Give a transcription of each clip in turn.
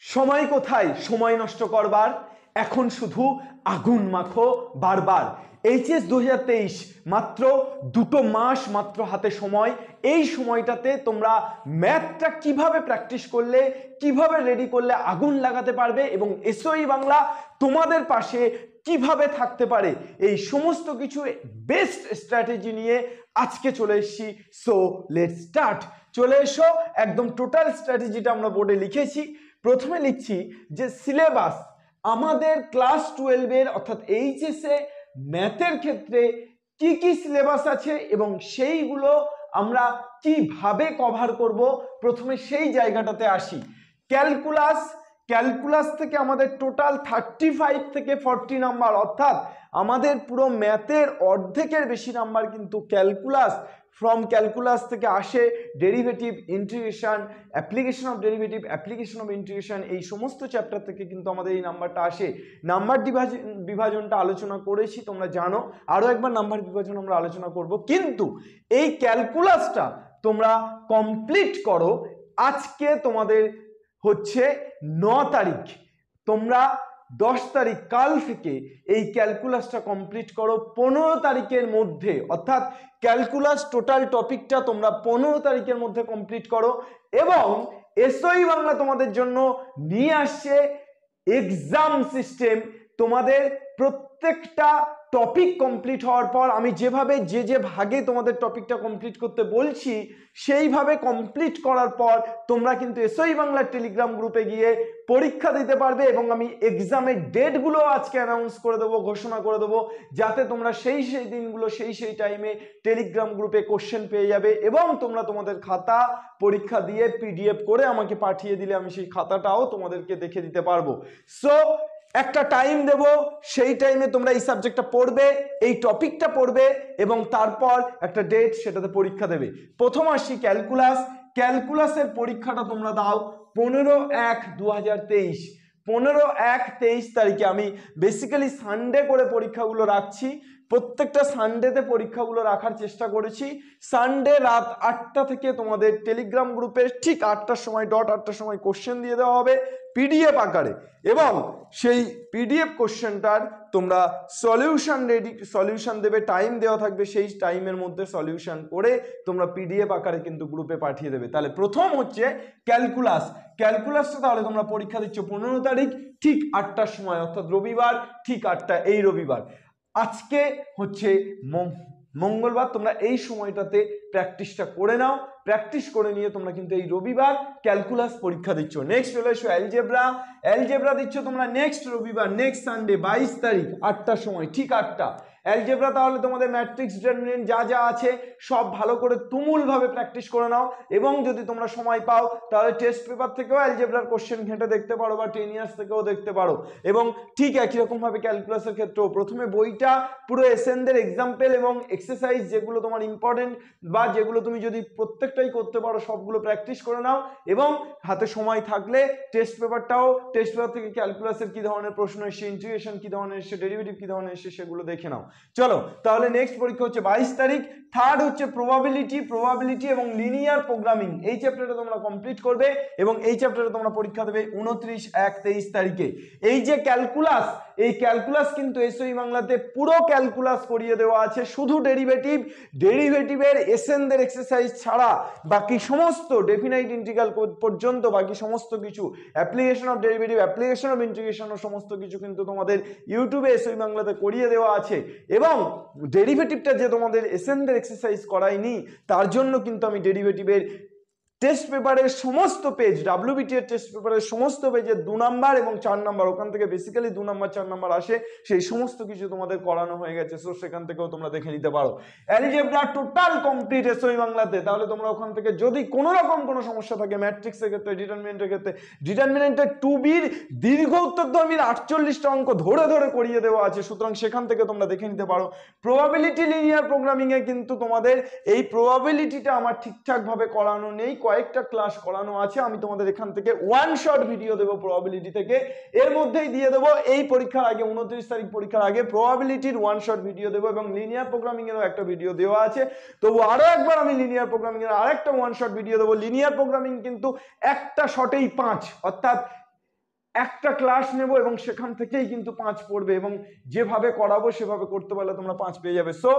সময় কোথায় সময় নষ্ট করবার, এখন শুধু আগুন মাখো বারবার। এইচএস 2023 মাত্র 2 মাস মাত্র হাতে সময়। এই সময়টাতে তোমরা ম্যাথটা কিভাবে প্র্যাকটিস করলে, কিভাবে রেডি করলে আগুন লাগাতে পারবে এবং এসওই বাংলা তোমাদের পাশে কিভাবে থাকতে পারে, এই সমস্ত কিছু বেস্ট স্ট্র্যাটেজি নিয়ে আজকে চলে এসেছি। So let's start. চলে এসো, একদম টোটাল স্ট্র্যাটেজিটা আমরা বোর্ডে লিখেছি। প্রথমে লিখছি যে সিলেবাস আমাদের ক্লাস 12-এর অর্থাৎ এইচএস এ ম্যাথের ক্ষেত্রে কি কি সিলেবাস আছে এবং সেইগুলো আমরা কিভাবে কভার করব, প্রথমে সেই জায়গাটাতে আসি। ক্যালকুলাস থেকে আমাদের টোটাল 35 থেকে 40 নাম্বার, অর্থাৎ আমাদের পুরো ম্যাথের অর্ধেকের বেশি নাম্বার কিন্তু ক্যালকুলাস থেকে আসে। Derivative, integration, application of derivative, application of integration, এই সমস্ত চ্যাপ্টার থেকে কিন্তু আমাদের এই নাম্বারটা আসে। নাম্বার বিভাজনটা আলোচনা করেছি, তোমরা জানো। আরও একবার নাম্বার বিভাজন আমরা আলোচনা করব, কিন্তু এই ক্যালকুলাসটা তোমরা কমপ্লিট করো। আজকে তোমাদের হচ্ছে 9 তারিখ, তোমরা 10 তারিখ কাল থেকে এই ক্যালকুলাসটা কমপ্লিট করো 15 তারিখের মধ্যে, অর্থাৎ ক্যালকুলাস টোটাল টপিকটা তোমরা 15 তারিখের মধ্যে কমপ্লিট করো। এবং এসওই বাংলা তোমাদের জন্য নিয়ে আসছে এক্সাম সিস্টেম। তোমাদের প্রত্যেকটা টপিক কমপ্লিট হওয়ার পর আমি যেভাবে যে ভাগে তোমাদের টপিকটা কমপ্লিট করতে বলছি, সেইভাবে কমপ্লিট করার পর তোমরা কিন্তু এসওই বাংলার টেলিগ্রাম গ্রুপে গিয়ে পরীক্ষা দিতে পারবে। এবং আমি এক্সামের ডেটগুলো আজকে অ্যানাউন্স করে দেবো, ঘোষণা করে দেবো, যাতে তোমরা সেই দিনগুলো সেই টাইমে টেলিগ্রাম গ্রুপে কোশ্চেন পেয়ে যাবে এবং তোমরা তোমাদের খাতা পরীক্ষা দিয়ে পিডিএফ করে আমাকে পাঠিয়ে দিলে আমি সেই খাতাটাও তোমাদেরকে দেখে দিতে পারবো। সো একটা টাইম দেব, সেই টাইমে তোমরা এই সাবজেক্টটা পড়বে, এই টপিকটা পড়বে এবং তারপর একটা ডেট, সেটাতে পরীক্ষা দেবে। প্রথম আসি ক্যালকুলাসের পরীক্ষাটা তোমরা দাও 15/1/2023। 15/1/23 তারিখে আমি বেসিক্যালি সানডে করে পরীক্ষাগুলো রাখছি। প্রত্যেকটা সানডেতে পরীক্ষাগুলো রাখার চেষ্টা করেছি। সানডে রাত 8টা থেকে তোমাদের টেলিগ্রাম গ্রুপে ঠিক 8টার সময় কোশ্চেন দিয়ে দেওয়া হবে পিডিএফ আকারে, এবং সেই পিডিএফ কোশ্চেনটার তোমরা সলিউশন দেবে, টাইম দেওয়া থাকবে, সেই টাইমের মধ্যে সলিউশন করে তোমরা পিডিএফ আকারে কিন্তু গ্রুপে পাঠিয়ে দেবে। তাহলে প্রথম হচ্ছে ক্যালকুলাসটা তাহলে তোমরা পরীক্ষা দিচ্ছ 15 তারিখ ঠিক 8টার সময়, অর্থাৎ রবিবার ঠিক 8টা, এই রবিবার। আজকে হচ্ছে মঙ্গলবার, তোমরা এই সময়টাতে প্র্যাকটিসটা করে নাও। প্র্যাকটিস করে নিয়ে তোমরা কিন্তু এই রবিবার ক্যালকুলাস পরীক্ষা দিচ্ছ। নেক্সট চলে এসো অ্যালজেব্রা দিচ্ছ তোমরা নেক্সট রবিবার, নেক্সট সানডে 22 তারিখ 8টার সময়, ঠিক 8টা। অ্যালজেব্রা তাহলে তোমাদের ম্যাট্রিক্স, ডিটারমিনেন্ট যা আছে সব ভালো করে তুমুলভাবে প্র্যাকটিস করে নাও। এবং যদি তোমরা সময় পাও তাহলে টেস্ট পেপার থেকেও অ্যালজেব্রার কোশ্চেন ঘেঁটে দেখতে পারো বা 10 ইয়ার্স থেকেও দেখতে পারো। এবং ঠিক একই রকমভাবে ক্যালকুলাসের ক্ষেত্রেও প্রথমে বইটা পুরো এসএনদের এক্সাম্পল এবং এক্সারসাইজ যেগুলো তোমার ইম্পর্টেন্ট বা যেগুলো তুমি যদি প্রত্যেকটাই করতে পারো সবগুলো প্র্যাকটিস করে নাও। এবং হাতে সময় থাকলে টেস্ট পেপার থেকে ক্যালকুলাসের কি ধরনের প্রশ্ন এসছে, ইন্টিগ্রেশন কি ধরনের এসছে, ডেরিভেটিভ কি ধরনের এসছে, সেগুলো দেখে নাও। চলো তাহলে নেক্সট পরীক্ষা হচ্ছে 22 তারিখ। থার্ড হচ্ছে প্রবাবিলিটি এবং লিনিয়ার প্রোগ্রামিং। এই চ্যাপ্টারটা তোমরা কমপ্লিট করবে এবং এই চ্যাপ্টারে তোমরা পরীক্ষা দেবে 29/1/23 তারিখে। এই যে এই ক্যালকুলাস কিন্তু এসওই বাংলাতে পুরো ক্যালকুলাস করিয়ে দেওয়া আছে, শুধু ডেরিভেটিভের এসএনদের এক্সারসাইজ ছাড়া বাকি সমস্ত ডেফিনাইট ইন্টিগ্রাল পর্যন্ত বাকি সমস্ত কিছু, application of derivative, application of integration ও সমস্ত কিছু কিন্তু তোমাদের ইউটিউবে এসওই বাংলাতে করিয়ে দেওয়া আছে। এবং ডেরিভেটিভটা যে তোমাদের এসএনদের এক্সারসাইজ করাইনি, তার জন্য কিন্তু আমি ডেরিভেটিভের টেস্ট পেপারের সমস্ত পেজ, ডাব্লিউবিটি এর টেস্ট পেপারের সমস্ত পেজে 2 নাম্বার এবং 4 নাম্বার, ওখান থেকে বেসিক্যালি 2 নাম্বার 4 নাম্বার আসে, সেই সমস্ত কিছু তোমাদের করানো হয়ে গেছে। সো সেখান থেকেও তোমরা দেখে নিতে পারো। অ্যালজেব্রা টোটাল কমপ্লিট এসওই বাংলাতে, তাহলে তোমরা ওখান থেকে যদি কোনো রকম কোনো সমস্যা থাকে ম্যাট্রিক্সের ক্ষেত্রে, ডিটারমিনেন্টের 2b'র দীর্ঘ উত্তরধর্মীর 48টা অঙ্ক ধরে করিয়ে দেওয়া আছে, সুতরাং সেখান থেকে তোমরা দেখে নিতে পারো। প্রবাবিলিটি লিনিয়ার প্রোগ্রামিং এ কিন্তু তোমাদের এই প্রবাবিলিটিটা আমার ঠিকঠাক ভাবে করানো নেই, কয়েকটা ক্লাস করানো আছে। আমি তোমাদের এখান থেকে ওয়ান শট ভিডিও দেবো প্রবাবিলিটি থেকে, এর মধ্যেই দিয়ে দেবো এই পরীক্ষার আগে 29 তারিখ পরীক্ষার আগে প্রবাবিলিটির ওয়ান শট ভিডিও দেবো এবং লিনিয়ার প্রোগ্রামিং এরও একটা ভিডিও দেওয়া আছে। তবু আরো একবার আমি লিনিয়ার প্রোগ্রামিং এর আরেকটা ওয়ান শট ভিডিও দেবো। লিনিয়ার প্রোগ্রামিং কিন্তু একটা শটেই 5, অর্থাৎ একটা ক্লাস নেব এবং সেখান থেকেই কিন্তু 5 পড়বে, এবং যেভাবে করাবো সেভাবে করতে পারলে তোমরা 5 পেয়ে যাবে। সো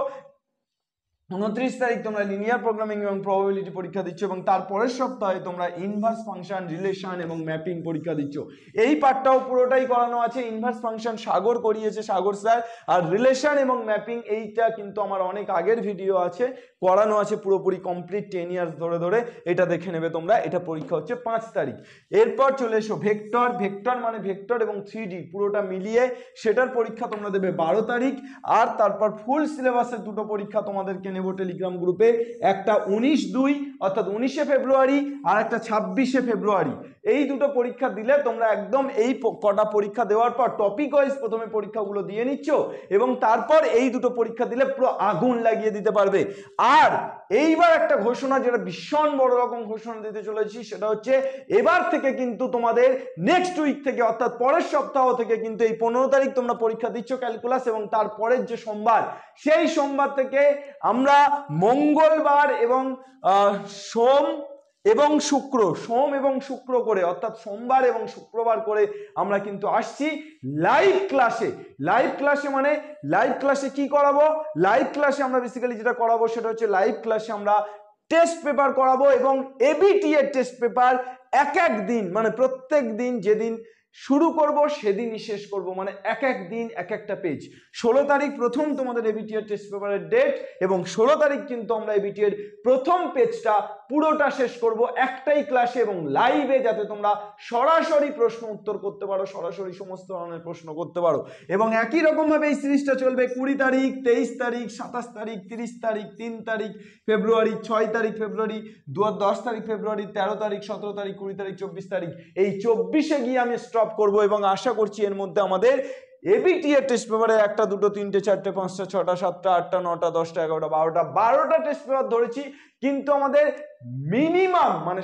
29 তারিখ তোমরা লিনিয়ার প্রোগ্রামিং এবং প্রবাবিলিটি পরীক্ষা দিচ্ছ, এবং তারপরের সপ্তাহে তোমরা ইনভার্স ফাংশন, রিলেশন এবং ম্যাপিং পরীক্ষা দিচ্ছ। এই পার্টটাও পুরোটাই করানো আছে। ইনভার্স ফাংশন সাগর করিয়েছে, সাগর স্যার, আর রিলেশন এবং ম্যাপিং এইটা কিন্তু আমার অনেক আগের ভিডিও আছে, করানো আছে পুরোপুরি কমপ্লিট 10 ইয়ার্স ধরে ধরে, এটা দেখে নেবে তোমরা। এটা পরীক্ষা হচ্ছে 5 তারিখ। এরপর চলে এসো ভেক্টর। ভেক্টর মানে ভেক্টর এবং 3D পুরোটা মিলিয়ে সেটার পরীক্ষা তোমরা দেবে 12 তারিখ। আর তারপর ফুল সিলেবাসের দুটো পরীক্ষা তোমাদেরকে নেব টেলিগ্রাম গ্রুপে, একটা 19/2 অর্থাৎ 19শে ফেব্রুয়ারি, আর একটা 26শে ফেব্রুয়ারি। এই দুটো পরীক্ষা দিলে তোমরা একদম এই কটা পরীক্ষা দেওয়ার পর টপিক ওয়াইজ প্রথমে পরীক্ষাগুলো দিয়ে নিচ্ছ, এবং তারপর এই দুটো পরীক্ষা দিলে পুরো আগুন লাগিয়ে দিতে পারবে। আর এইবার একটা ঘোষণা, যেটা ভীষণ বড় রকম ঘোষণা দিতে চলেছি, সেটা হচ্ছে এবার থেকে কিন্তু তোমাদের নেক্সট উইক থেকে অর্থাৎ পরের সপ্তাহ থেকে কিন্তু এই 15 তারিখ তোমরা পরীক্ষা দিচ্ছ ক্যালকুলাস, এবং তারপরের যে সোমবার, সেই সোমবার থেকে আমরা মঙ্গলবার এবং সোম এবং শুক্র করে, অর্থাৎ সোমবার এবং শুক্রবার করে আমরা কিন্তু আসছি লাইভ ক্লাসে। লাইভ ক্লাসে মানে লাইভ ক্লাসে কি করাবো? লাইভ ক্লাসে আমরা বেসিক্যালি যেটা করাবো সেটা হচ্ছে লাইভ ক্লাসে আমরা টেস্ট পেপার করাবো, এবং এবিটি এর টেস্ট পেপার এক এক দিন, মানে প্রত্যেক দিন যেদিন শুরু করব সেদিনই শেষ করব, মানে এক এক দিন এক একটা পেজ। 16 তারিখ প্রথম তোমাদের এবিটি এর টেস্ট পেপারের ডেট, এবং 16 তারিখ কিন্তু আমরা এবিটি এর প্রথম পেজটা পুরোটা শেষ করব একটাই ক্লাসে এবং লাইভে, যাতে তোমরা সরাসরি প্রশ্ন উত্তর করতে পারো, সরাসরি সমস্ত ধরনের প্রশ্ন করতে পারো। এবং একই রকম ভাবে এই সিরিজটা চলবে 20 তারিখ, 23 তারিখ, 27 তারিখ, 30 তারিখ, 3 তারিখ ফেব্রুয়ারি, 6 তারিখ ফেব্রুয়ারি, 10 তারিখ ফেব্রুয়ারি, 13 তারিখ, 17 তারিখ, 20 তারিখ, 24 তারিখ। এই 24-এ গিয়ে আমি স্টপ করব, এবং আশা করছি এর মধ্যে আমাদের এবিটি এর টেস্ট পেপারে 1টা 2টো 3টে 4টে 5টা 6টা 7টা 8টা 9টা 10টা 11টা 12টা টেস্ট পেপার ধরেছি, কিন্তু আমাদের মিনিমাম মানে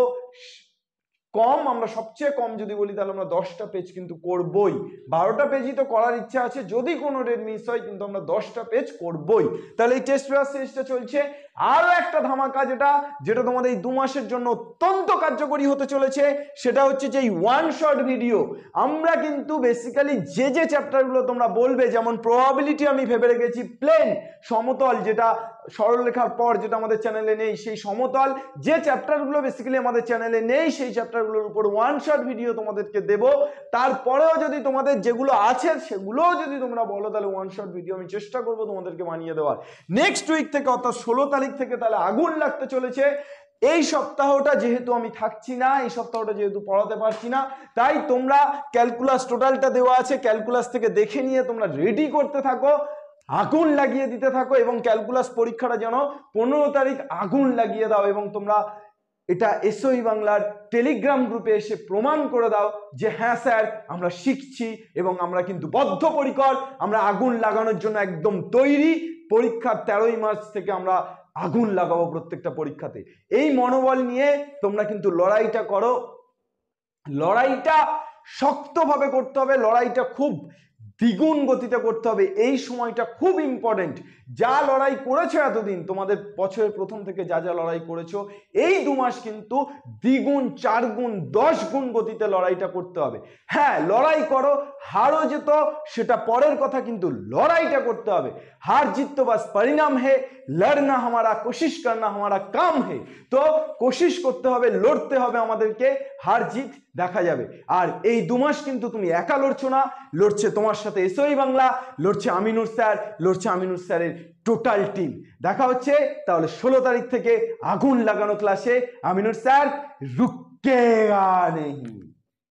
কম, আমরা সবচেয়ে কম যদি বলি তাহলে আমরা 10টা পেজ কিন্তু করবই। 12টা পেজই তো করার ইচ্ছা আছে, যদি কোনো ডেট মিস হয় কিন্তু আমরা 10টা পেজ করবই। তাহলে এই টেস্ট পেপার সিরিজটা চলছে। আরো একটা ধামাকা যেটা তোমাদের এই 2 মাসের জন্য অত্যন্ত কার্যকরী হতে চলেছে, সেটা হচ্ছে যে এই ওয়ান শট ভিডিও। আমরা কিন্তু বেসিক্যালি যে চ্যাপ্টারগুলো তোমরা বলবে, যেমন প্রবাবিলিটি আমি ভেবে রেখেছি প্লেন সমতল, যেটা সরলরেখার পর যেটা আমাদের চ্যানেলে নেই, সেই সমতল যে চ্যাপ্টারগুলো বেসিক্যালি আমাদের চ্যানেলে নেই, সেই চ্যাপ্টারগুলোর উপর ওয়ান শট ভিডিও তোমাদেরকে দেব। তারপরেও যদি তোমাদের যেগুলো আছে সেগুলোও যদি তোমরা বলো, তাহলে ওয়ান শট ভিডিও আমি চেষ্টা করবো তোমাদেরকে বানিয়ে দেওয়ার। নেক্সট উইক থেকে অর্থাৎ 16 তারিখ থেকে তাহলে আগুন লাগতে চলেছে। এই সপ্তাহটা যেহেতু আমি থাকছি না, এই সপ্তাহটা যেহেতু পড়াতে পারছি না, তাই তোমরা ক্যালকুলাস টোটালটা দেওয়া আছে, ক্যালকুলাস থেকে দেখে নিয়ে তোমরা রেডি করতে থাকো, আগুন লাগিয়ে দিতে থাকো, এবং ক্যালকুলাস পরীক্ষাটা যেন 15 তারিখ আগুন লাগিয়ে দাও, এবং তোমরা এটা এসওই বাংলার টেলিগ্রাম গ্রুপে এসে প্রমাণ করে দাও যে হ্যাঁ স্যার আমরা শিখছি এবং আমরা কিন্তু বদ্ধপরিকর, আমরা আগুন লাগানোর জন্য একদম তৈরি। পরীক্ষার 13ই মার্চ থেকে আমরা আগুন লাগাবো প্রত্যেকটা পরীক্ষাতে। এই মনোবল নিয়ে তোমরা কিন্তু লড়াইটা করো, লড়াইটা শক্তভাবে করতে হবে, লড়াইটা খুব দ্বিগুণ গতিতে করতে হবে। এই সময়টা খুব ইম্পর্টেন্ট। যা লড়াই করেছো এতদিন, তোমাদের বছরের প্রথম থেকে যা যা লড়াই করেছো, এই 2 মাস কিন্তু দ্বিগুণ 4 গুণ 10 গুণ গতিতে লড়াইটা করতে হবে। হ্যাঁ, লড়াই করো, হারও যেত সেটা পরের কথা, কিন্তু লড়াইটা করতে হবে। हार जीत तो बस परिणाम है, लड़ना हमारा, कोशिश करना हमारा काम है। तो कोशिश करते হবে, লড়তে হবে আমাদেরকে, হার জিত দেখা যাবে। আর এই 2 মাস কিন্তু তুমি একা লড়ছো না, লড়ছে তোমার সাথে এসওই বাংলা, লড়ছে আমিনুর স্যার, লড়ছে আমিনুর স্যারের টোটাল টিম। দেখা হচ্ছে তাহলে 16 তারিখ থেকে আগুন লাগানো ক্লাসে। আমিনুর স্যার রুকেগা नहीं।